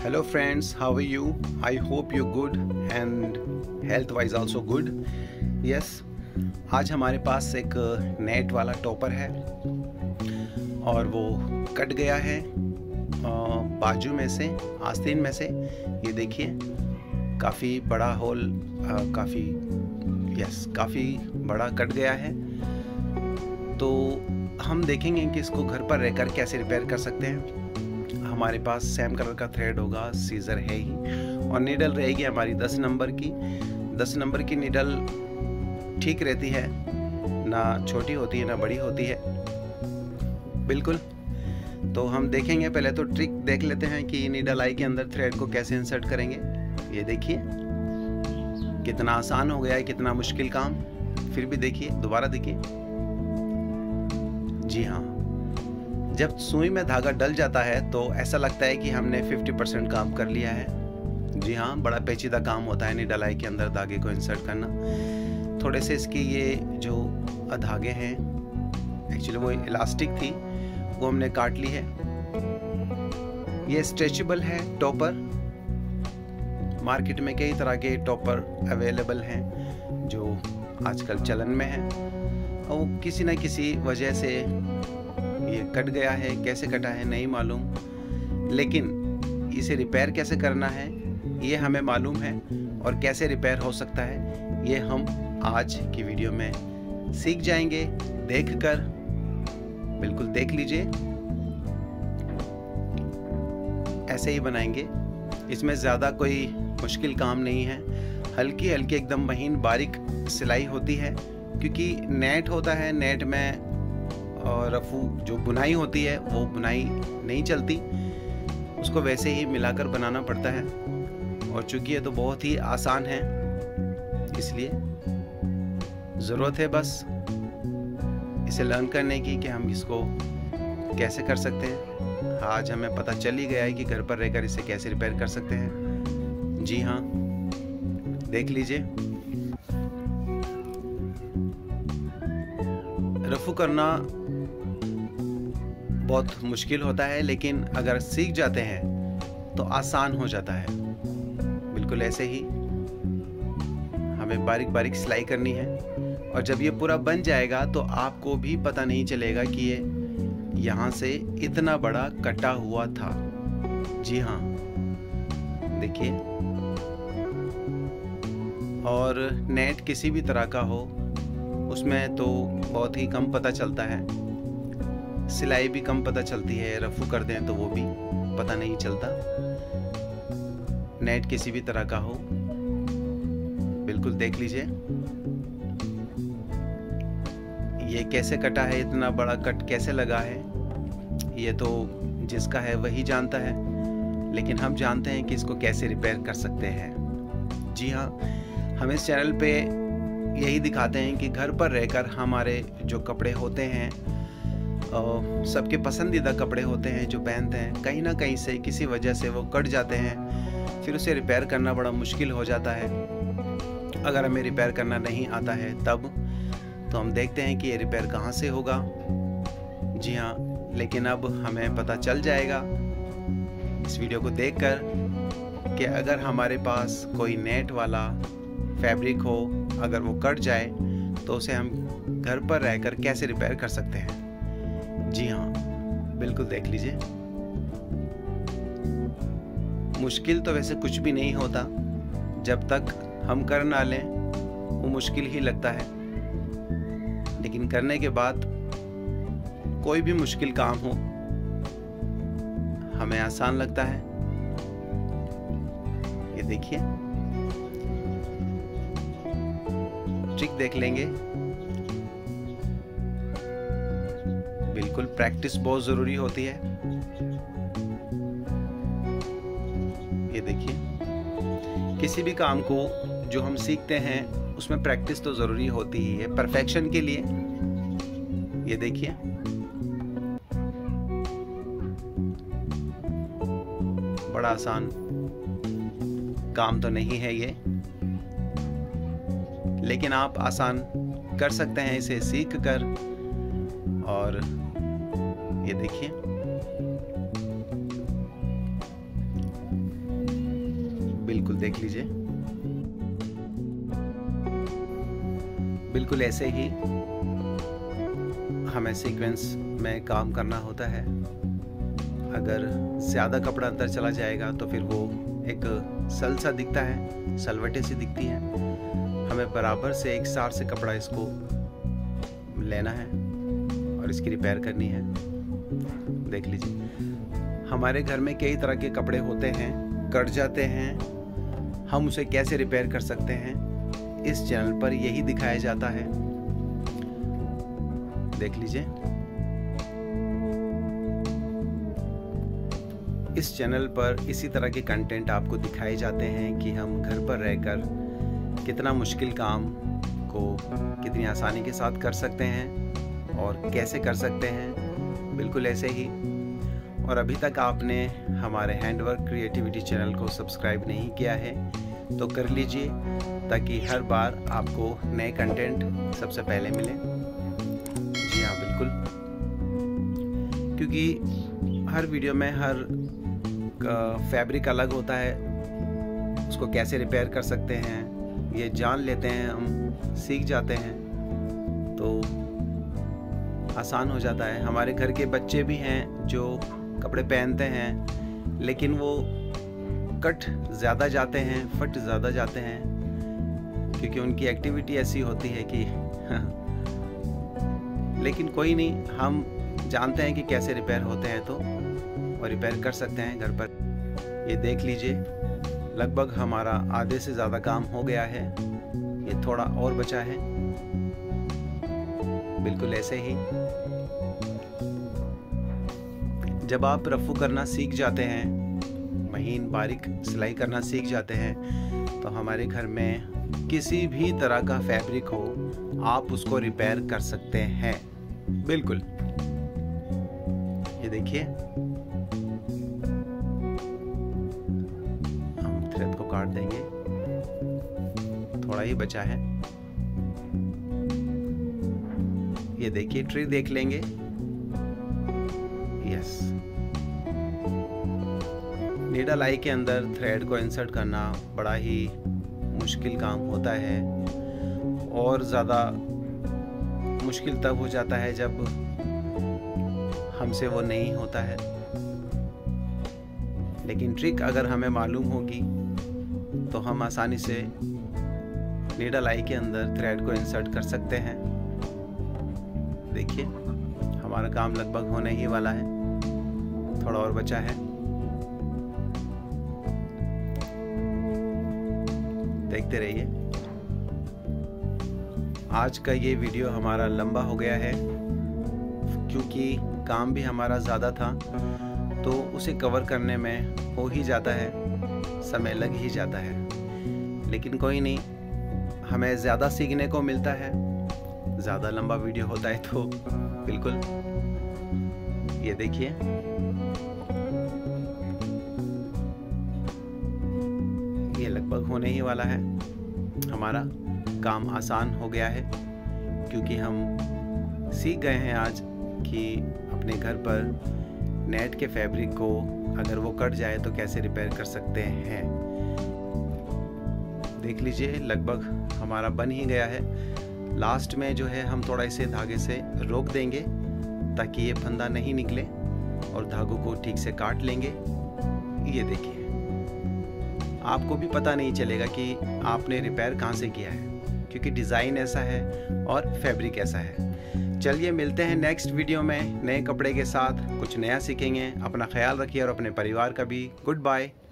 Hello friends, how are you? I hope you're good and health wise also good. Yes, आज हमारे पास एक net वाला topper है और वो कट गया है बाजू में से, आस्तीन में से। ये देखिए काफ़ी बड़ा होल, काफ़ी बड़ा कट गया है। तो हम देखेंगे कि इसको घर पर रहकर कैसे रिपेयर कर सकते हैं। हमारे पास सेम कलर का थ्रेड होगा, सीजर है ही, और नीडल रहेगी हमारी 10 नंबर की। 10 नंबर की नीडल ठीक रहती है, ना छोटी होती है ना बड़ी होती है, बिल्कुल। तो हम देखेंगे, पहले तो ट्रिक देख लेते हैं कि नीडल आई के अंदर थ्रेड को कैसे इंसर्ट करेंगे। ये देखिए कितना आसान हो गया है, कितना मुश्किल काम। फिर भी देखिए, दोबारा देखिए। जी हाँ, जब सुई में धागा डल जाता है तो ऐसा लगता है कि हमने 50% काम कर लिया है। जी हाँ, बड़ा पेचीदा काम होता है नीडल आई के अंदर धागे को इंसर्ट करना। थोड़े से इसकी ये जो धागे हैं, एक्चुअली वो इलास्टिक थी, वो हमने काट ली है। ये स्ट्रेचेबल है टॉपर। मार्केट में कई तरह के टॉपर अवेलेबल हैं जो आजकल चलन में हैं, और वो किसी न किसी वजह से ये कट गया है। कैसे कटा है नहीं मालूम, लेकिन इसे रिपेयर कैसे करना है ये हमें मालूम है, और कैसे रिपेयर हो सकता है ये हम आज की वीडियो में सीख जाएंगे। देखकर, बिल्कुल देख लीजिए, ऐसे ही बनाएंगे। इसमें ज़्यादा कोई मुश्किल काम नहीं है, हल्की हल्की एकदम महीन बारीक सिलाई होती है, क्योंकि नेट होता है। नेट में और रफू जो बुनाई होती है वो बुनाई नहीं चलती, उसको वैसे ही मिलाकर बनाना पड़ता है। और चूंकि ये तो बहुत ही आसान है, इसलिए ज़रूरत है बस इसे लर्न करने की कि हम इसको कैसे कर सकते हैं। आज हमें पता चल ही गया है कि घर पर रहकर इसे कैसे रिपेयर कर सकते हैं। जी हाँ, देख लीजिए। रफू करना बहुत मुश्किल होता है, लेकिन अगर सीख जाते हैं तो आसान हो जाता है। बिल्कुल ऐसे ही हमें बारीक बारीक सिलाई करनी है, और जब ये पूरा बन जाएगा तो आपको भी पता नहीं चलेगा कि ये यहाँ से इतना बड़ा कटा हुआ था। जी हाँ, देखिए। और नेट किसी भी तरह का हो, उसमें तो बहुत ही कम पता चलता है, सिलाई भी कम पता चलती है। रफू कर दें तो वो भी पता नहीं चलता। नेट किसी भी तरह का हो, बिल्कुल देख लीजिए ये कैसे कटा है, इतना बड़ा कट कैसे लगा है, ये तो जिसका है वही जानता है, लेकिन हम जानते हैं कि इसको कैसे रिपेयर कर सकते हैं। जी हाँ, हम इस चैनल पे यही दिखाते हैं कि घर पर रहकर हमारे जो कपड़े होते हैं, सबके पसंदीदा कपड़े होते हैं जो पहनते हैं, कहीं ना कहीं से किसी वजह से वो कट जाते हैं, फिर उसे रिपेयर करना बड़ा मुश्किल हो जाता है। अगर हमें रिपेयर करना नहीं आता है तब तो हम देखते हैं कि ये रिपेयर कहाँ से होगा। जी हाँ, लेकिन अब हमें पता चल जाएगा इस वीडियो को देखकर कि अगर हमारे पास कोई नेट वाला फैब्रिक हो, अगर वो कट जाए तो उसे हम घर पर रहकर कैसे रिपेयर कर सकते हैं। जी हाँ, बिल्कुल देख लीजिए। मुश्किल तो वैसे कुछ भी नहीं होता, जब तक हम कर ना लें वो मुश्किल ही लगता है, लेकिन करने के बाद कोई भी मुश्किल काम हो हमें आसान लगता है। ये देखिए, ट्रिक देख लेंगे। बिल्कुल प्रैक्टिस बहुत ज़रूरी होती है। ये देखिए, किसी भी काम को जो हम सीखते हैं उसमें प्रैक्टिस तो ज़रूरी होती ही है परफेक्शन के लिए। ये देखिए, बड़ा आसान काम तो नहीं है ये, लेकिन आप आसान कर सकते हैं इसे सीख कर। और ये देखिए देख लीजिए, बिल्कुल ऐसे ही हमें सीक्वेंस में काम करना होता है। अगर ज़्यादा कपड़ा अंदर चला जाएगा तो फिर वो एक सल सा दिखता है, सलवटें सी दिखती हैं। हमें बराबर से एक सार से कपड़ा इसको लेना है और इसकी रिपेयर करनी है। देख लीजिए, हमारे घर में कई तरह के कपड़े होते हैं, कट जाते हैं, हम उसे कैसे रिपेयर कर सकते हैं, इस चैनल पर यही दिखाया जाता है। देख लीजिए, इस चैनल पर इसी तरह के कंटेंट आपको दिखाए जाते हैं कि हम घर पर रहकर कितना मुश्किल काम को कितनी आसानी के साथ कर सकते हैं और कैसे कर सकते हैं, बिल्कुल ऐसे ही। और अभी तक आपने हमारे हैंडवर्क क्रिएटिविटी चैनल को सब्सक्राइब नहीं किया है तो कर लीजिए, ताकि हर बार आपको नए कंटेंट सबसे पहले मिले। जी हाँ, बिल्कुल, क्योंकि हर वीडियो में हर फैब्रिक अलग होता है, उसको कैसे रिपेयर कर सकते हैं ये जान लेते हैं, हम सीख जाते हैं तो आसान हो जाता है। हमारे घर के बच्चे भी हैं जो कपड़े पहनते हैं लेकिन वो कट ज़्यादा जाते हैं, फट ज़्यादा जाते हैं, क्योंकि उनकी एक्टिविटी ऐसी होती है कि लेकिन कोई नहीं, हम जानते हैं कि कैसे रिपेयर होते हैं तो और रिपेयर कर सकते हैं घर पर। ये देख लीजिए, लगभग हमारा आधे से ज़्यादा काम हो गया है, ये थोड़ा और बचा है। बिल्कुल ऐसे ही जब आप रफू करना सीख जाते हैं, महीन बारीक सिलाई करना सीख जाते हैं, तो हमारे घर में किसी भी तरह का फैब्रिक हो आप उसको रिपेयर कर सकते हैं। बिल्कुल, ये देखिए, हम थ्रेड को काट देंगे, थोड़ा ही बचा है। ये देखिए, ट्री देख लेंगे। यस, नीडल आई के अंदर थ्रेड को इंसर्ट करना बड़ा ही मुश्किल काम होता है और ज़्यादा मुश्किल तब हो जाता है जब हमसे वो नहीं होता है। लेकिन ट्रिक अगर हमें मालूम होगी तो हम आसानी से नीडल आई के अंदर थ्रेड को इंसर्ट कर सकते हैं। देखिए, हमारा काम लगभग होने ही वाला है, थोड़ा और बचा है। देखते रहिए। आज का ये वीडियो हमारा लंबा हो गया है क्योंकि काम भी हमारा ज़्यादा था, तो उसे कवर करने में हो ही जाता है, समय लग ही जाता है। लेकिन कोई नहीं, हमें ज़्यादा सीखने को मिलता है। ज़्यादा लंबा वीडियो होता है तो बिल्कुल। ये देखिए, ये लगभग होने ही वाला है। हमारा काम आसान हो गया है क्योंकि हम सीख गए हैं आज कि अपने घर पर नेट के फैब्रिक को अगर वो कट जाए तो कैसे रिपेयर कर सकते हैं। देख लीजिए, लगभग हमारा बन ही गया है। लास्ट में जो है हम थोड़ा इसे धागे से रोक देंगे ताकि ये फंदा नहीं निकले और धागों को ठीक से काट लेंगे। ये देखिए, आपको भी पता नहीं चलेगा कि आपने रिपेयर कहाँ से किया है क्योंकि डिज़ाइन ऐसा है और फैब्रिक ऐसा है। चलिए, मिलते हैं नेक्स्ट वीडियो में नए कपड़े के साथ, कुछ नया सीखेंगे। अपना ख्याल रखिए और अपने परिवार का भी। Good bye.